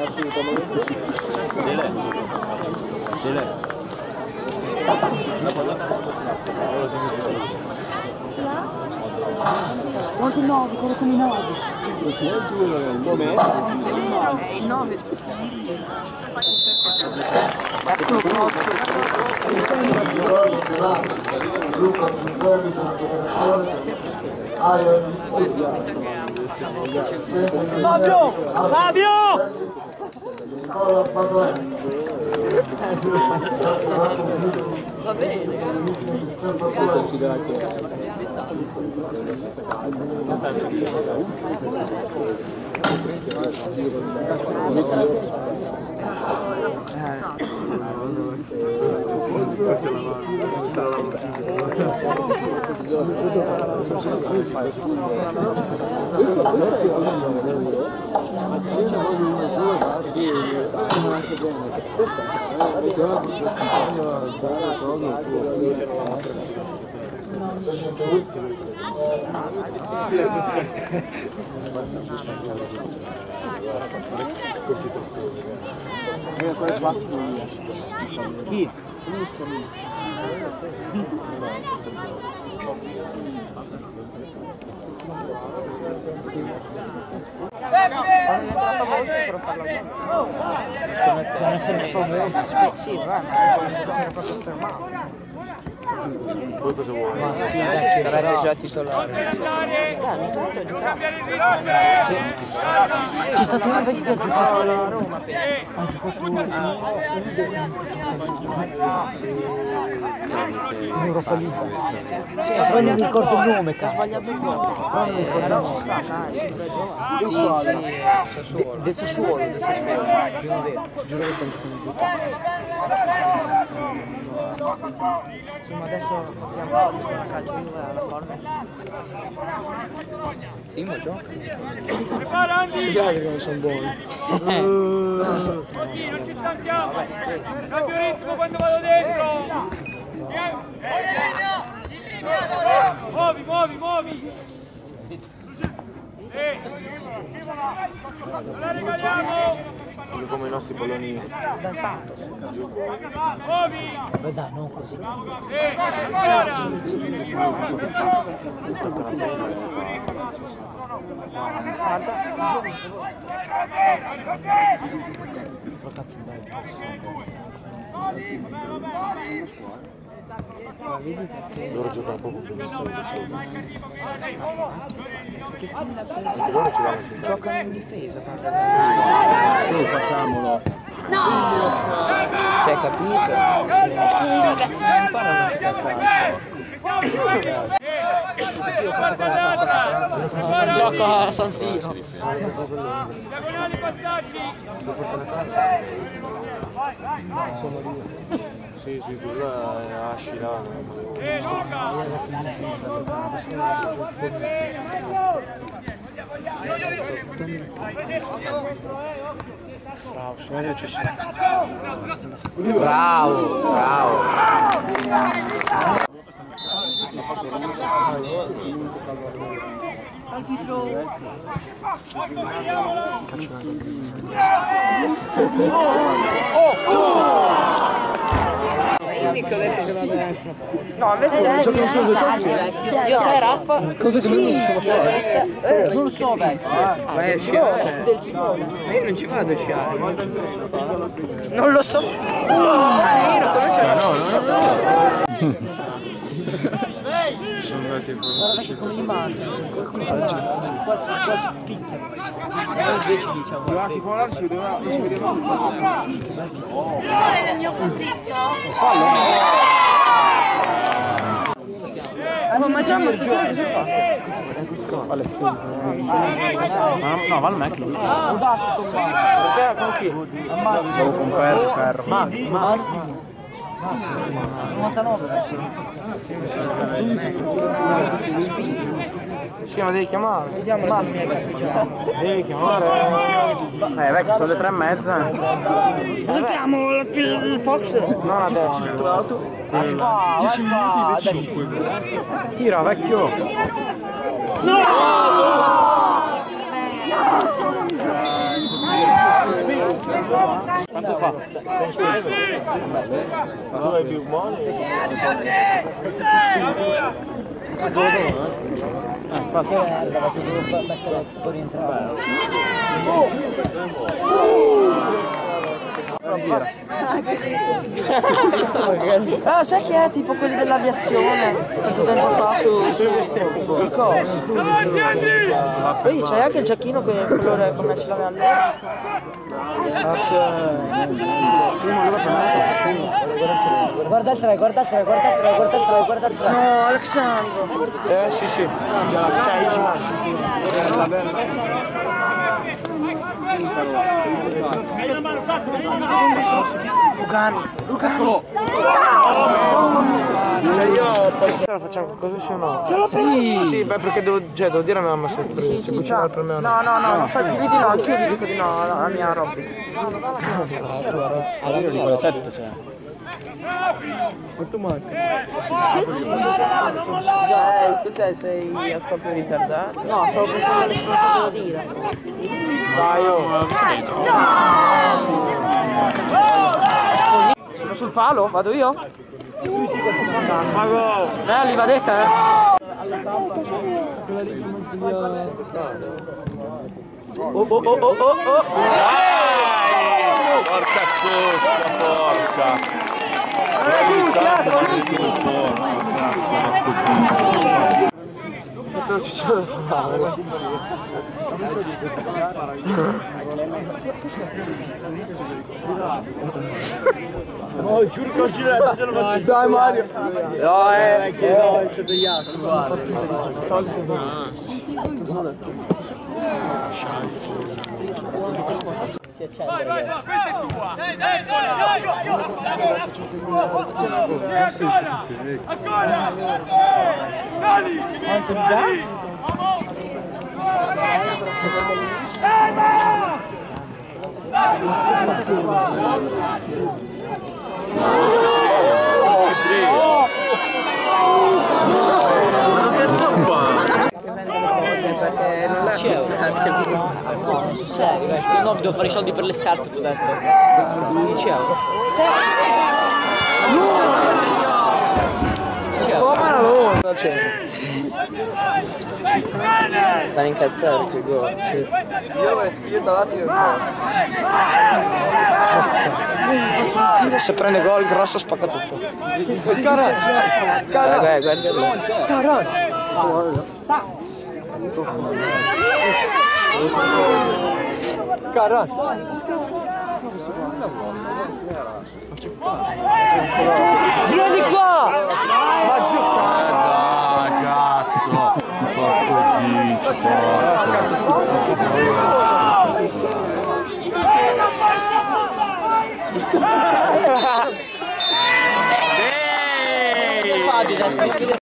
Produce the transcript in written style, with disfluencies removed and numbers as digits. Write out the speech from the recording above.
Assolutamente. Quanti 9, quello con i 9? Il nome È il 9. Eccolo cross. Fabio! Fabio! Va bene. Chi? Non essere famoso, sì, va, ma non poter proprio fermato. Poi cosa vuoi? Ma sì, vecchio, ragazzi già titolare. Ogni tanto ha giocato. C'è stato una vecchia che ha giocato alla Roma. Ha giocato in Europa League. Sì, ha sbagliato il ricordo il nome, ha sbagliato il gol. Però ci sta, dai, sì, Sassuolo. Del Sassuolo, primavera. Giuro che sono insomma, adesso portiamo a calcio alla corner. Sì, ma gioca. Si vede che non sono buoni. Così non ci stanchiamo. Cambio ritmo quando vado dentro. Muovi, muovi, muovi. La regaliamo. Come i nostri palloni. Da Santos. Muovi. Beh dai, non così. Guarda. Ragazzi, Loro giocano proprio più di solito. che fine Anche loro ci vanno sul giocano in difesa. Sì, facciamolo. Cioè, capito? Che i ragazzi non imparano a giocare. Gioco a San Siro. Diagonali passaggi. Sì, quella è Ascilano. Luca. Bravo, sto meglio ci sono. Bravo, bravo. Io mica ho detto che non aveva nessuna paura. No, invece giochiamo solo due cose. Io te Raffa. Cosa che non riusciamo a fare? Non lo so, vecchio. Vai a sciare. Del Cimone. Ma io non ci vado a sciare. Non lo so. Io non comincio. Sono andati Guarda che come li mandi. Quasi picchiano. Noi invece diciamo. Anche con l'altro ci vedeva Nel mio conflitto? Ma mangiamo stasera cosa fa? No, va al Mac. Un basso con chi? Devo comprare ferro. Massimo. 99. Sì, ma devi chiamare. Vediamo Massimo. Devi chiamare. Vecchio, sono le 3:30. Cosa chiamo il Fox? Non adesso. Aspetta. Tira, vecchio. Quanto fa? Ma tu hai più buoni? Infatti guarda, che devo mettere fuori entrare. Ah, sai che è tipo quelli dell'aviazione? Tanto tempo fa su cosa? Poi c'è anche il giacchino che colore come ce l'aveva allora. Guarda il 3, guarda il 3, guarda il 3, guarda il 3, guarda il 3. No, Alexandro. Sì, sì. Cioè, Lugano. cioè io poi facciamo qualcosa se no? Sì, beh, perché devo dire a mia mamma se cucinare per me o no. No, fai di no, anch'io vi dico di no alla mia Robby. Allora io dico le 7 c'è. Quanto manca? Cos'è? Sei a scoppio ritardato? No, stavo pensando alle stronzate da dire. Dai, oh. Sono sul palo? Vado io? Li va detta, Oh. Porca zozza, porca! Oh, giuro che oggi dai Mario! No, è sbagliato. Si accende. Vai, questa è tua! Ancora! Dali! Quanto mi dà? Perché non c'è no, devo fare i soldi per le scarpe, ti ho detto 10 euro. Dal centro. Stanno incazzando che gol. Io davanti se prende gol grosso spacca tutto. Caran. Gira di qua! Dai, cazzo! Porco Dio, Fabio,